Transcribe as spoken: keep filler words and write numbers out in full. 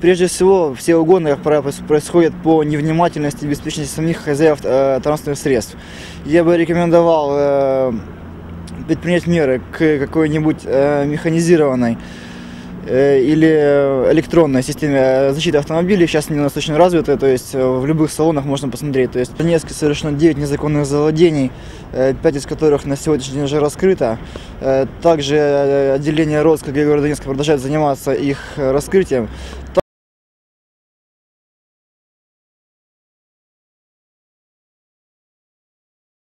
Прежде всего, все угоны, как правило, происходят по невнимательности и беспечности самих хозяев э, транспортных средств. Я бы рекомендовал э, предпринять меры к какой-нибудь э, механизированной э, или электронной системе защиты автомобилей. Сейчас они у нас очень развиты, то есть в любых салонах можно посмотреть. То есть в Донецке совершено девять незаконных завладений, пять из которых на сегодняшний день уже раскрыто. Также отделение РОС, как я говорю, Донецка продолжает заниматься их раскрытием.